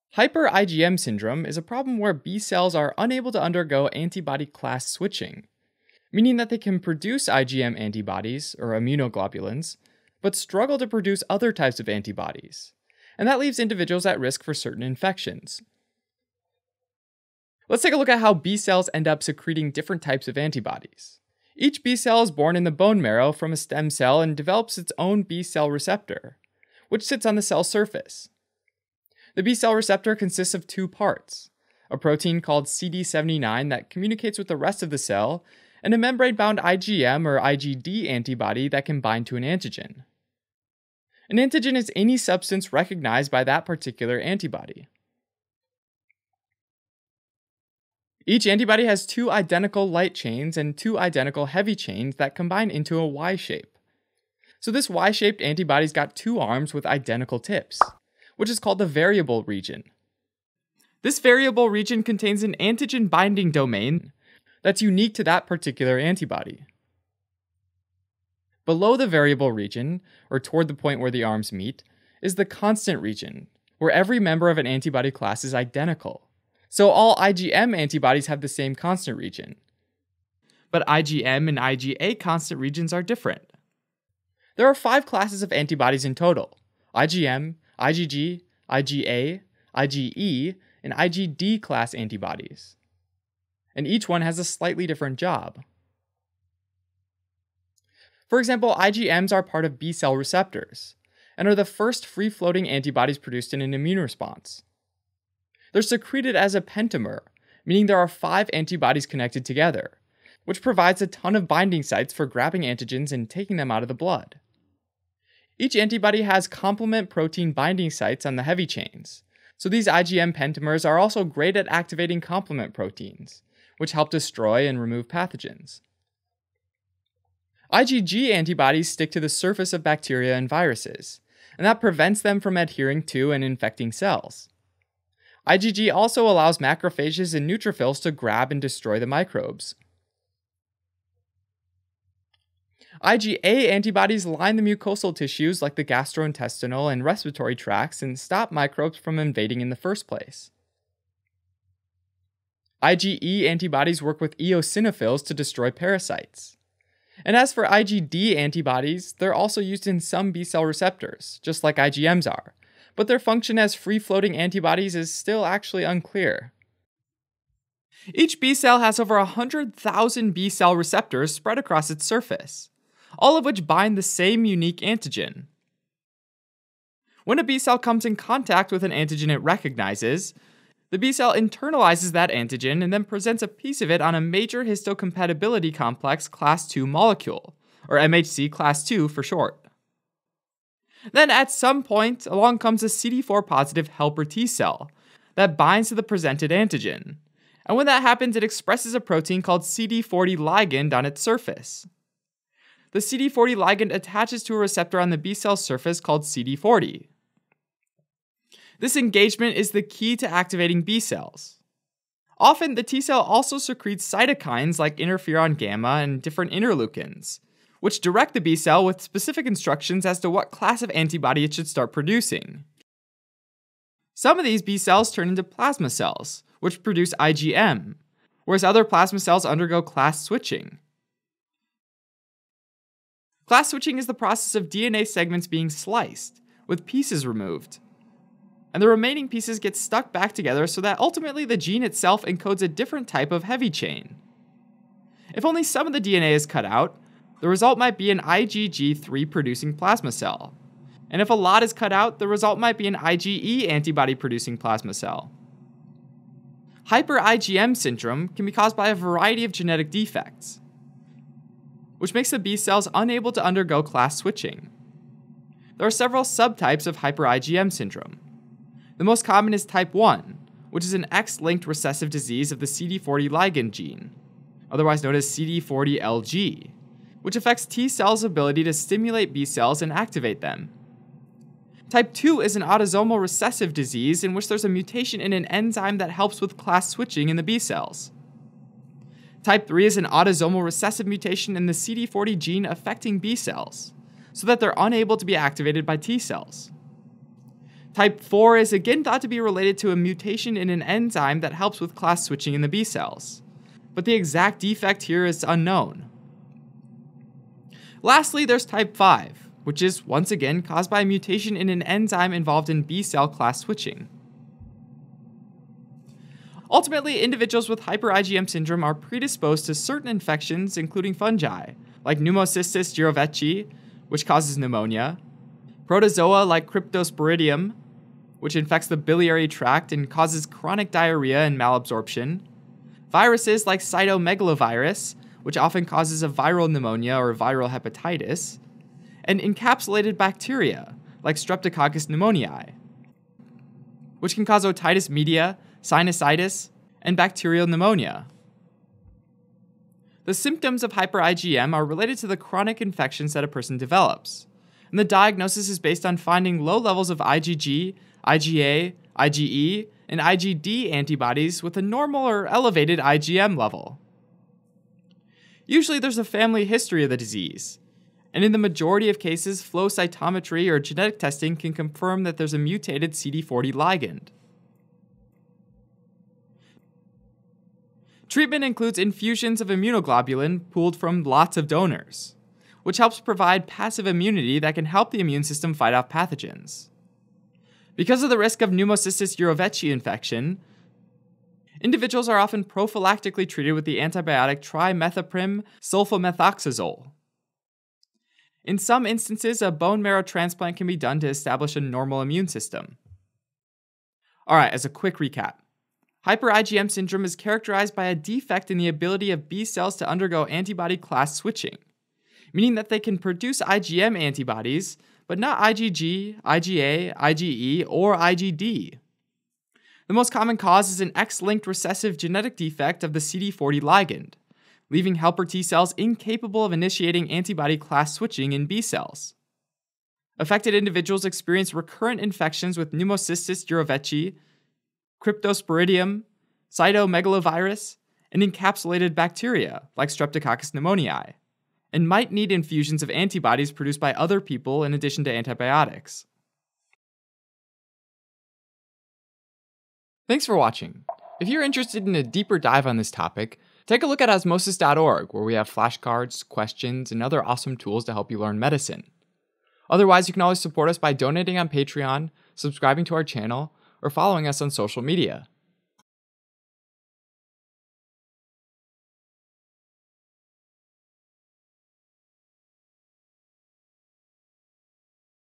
Hyper-IgM syndrome is a problem where B cells are unable to undergo antibody class switching, meaning that they can produce IgM antibodies, or immunoglobulins, but struggle to produce other types of antibodies, and that leaves individuals at risk for certain infections. Let's take a look at how B cells end up secreting different types of antibodies. Each B cell is born in the bone marrow from a stem cell and develops its own B cell receptor, which sits on the cell surface. The B cell receptor consists of two parts, a protein called CD79 that communicates with the rest of the cell, and a membrane-bound IgM or IgD antibody that can bind to an antigen. An antigen is any substance recognized by that particular antibody. Each antibody has two identical light chains and two identical heavy chains that combine into a Y shape. So this Y-shaped antibody's got two arms with identical tips, which is called the variable region. This variable region contains an antigen binding domain that's unique to that particular antibody. Below the variable region, or toward the point where the arms meet, is the constant region, where every member of an antibody class is identical. So all IgM antibodies have the same constant region. But IgM and IgA constant regions are different. There are 5 classes of antibodies in total: IgM, IgG, IgA, IgE, and IgD class antibodies. And each one has a slightly different job. For example, IgMs are part of B cell receptors, and are the first free-floating antibodies produced in an immune response. They're secreted as a pentamer, meaning there are 5 antibodies connected together, which provides a ton of binding sites for grabbing antigens and taking them out of the blood. Each antibody has complement protein binding sites on the heavy chains, so these IgM pentamers are also great at activating complement proteins, which help destroy and remove pathogens. IgG antibodies stick to the surface of bacteria and viruses, and that prevents them from adhering to and infecting cells. IgG also allows macrophages and neutrophils to grab and destroy the microbes. IgA antibodies line the mucosal tissues like the gastrointestinal and respiratory tracts and stop microbes from invading in the first place. IgE antibodies work with eosinophils to destroy parasites. And as for IgD antibodies, they're also used in some B cell receptors, just like IgMs are, but their function as free-floating antibodies is still actually unclear. Each B cell has over 100,000 B cell receptors spread across its surface, all of which bind the same unique antigen. When a B cell comes in contact with an antigen it recognizes, the B cell internalizes that antigen and then presents a piece of it on a major histocompatibility complex class II molecule, or MHC class II for short. Then at some point, along comes a CD4 positive helper T cell that binds to the presented antigen, and when that happens it expresses a protein called CD40 ligand on its surface. The CD40 ligand attaches to a receptor on the B cell surface called CD40. This engagement is the key to activating B cells. Often, the T cell also secretes cytokines like interferon gamma and different interleukins, which direct the B cell with specific instructions as to what class of antibody it should start producing. Some of these B cells turn into plasma cells, which produce IgM, whereas other plasma cells undergo class switching. Class switching is the process of DNA segments being sliced, with pieces removed, and the remaining pieces get stuck back together so that ultimately the gene itself encodes a different type of heavy chain. If only some of the DNA is cut out, the result might be an IgG3 producing plasma cell, and if a lot is cut out, the result might be an IgE antibody producing plasma cell. Hyper-IgM syndrome can be caused by a variety of genetic defects, which makes the B cells unable to undergo class switching. There are several subtypes of hyper-IgM syndrome. The most common is type 1, which is an X-linked recessive disease of the CD40 ligand gene, otherwise known as CD40LG, which affects T cells' ability to stimulate B cells and activate them. Type 2 is an autosomal recessive disease in which there's a mutation in an enzyme that helps with class switching in the B cells. Type 3 is an autosomal recessive mutation in the CD40 gene affecting B cells, so that they're unable to be activated by T cells. Type 4 is again thought to be related to a mutation in an enzyme that helps with class switching in the B cells, but the exact defect here is unknown. Lastly, there's type 5, which is once again caused by a mutation in an enzyme involved in B cell class switching. Ultimately, individuals with hyper-IgM syndrome are predisposed to certain infections, including fungi, like Pneumocystis jirovecii, which causes pneumonia, protozoa like Cryptosporidium, which infects the biliary tract and causes chronic diarrhea and malabsorption, viruses like cytomegalovirus, which often causes a viral pneumonia or viral hepatitis, and encapsulated bacteria, like Streptococcus pneumoniae, which can cause otitis media, sinusitis, and bacterial pneumonia. The symptoms of hyper-IgM are related to the chronic infections that a person develops, and the diagnosis is based on finding low levels of IgG, IgA, IgE, and IgD antibodies with a normal or elevated IgM level. Usually there's a family history of the disease, and in the majority of cases, flow cytometry or genetic testing can confirm that there's a mutated CD40 ligand. Treatment includes infusions of immunoglobulin pooled from lots of donors, which helps provide passive immunity that can help the immune system fight off pathogens. Because of the risk of Pneumocystis jirovecii infection, individuals are often prophylactically treated with the antibiotic trimethoprim sulfamethoxazole. In some instances, a bone marrow transplant can be done to establish a normal immune system. Alright, as a quick recap. Hyper-IgM syndrome is characterized by a defect in the ability of B cells to undergo antibody class switching, meaning that they can produce IgM antibodies, but not IgG, IgA, IgE, or IgD. The most common cause is an X-linked recessive genetic defect of the CD40 ligand, leaving helper T cells incapable of initiating antibody class switching in B cells. Affected individuals experience recurrent infections with Pneumocystis jirovecii, Cryptosporidium, cytomegalovirus, and encapsulated bacteria like Streptococcus pneumoniae, and might need infusions of antibodies produced by other people in addition to antibiotics. Thanks for watching. If you're interested in a deeper dive on this topic, take a look at osmosis.org, where we have flashcards, questions, and other awesome tools to help you learn medicine. Otherwise, you can always support us by donating on Patreon, subscribing to our channel, or following us on social media.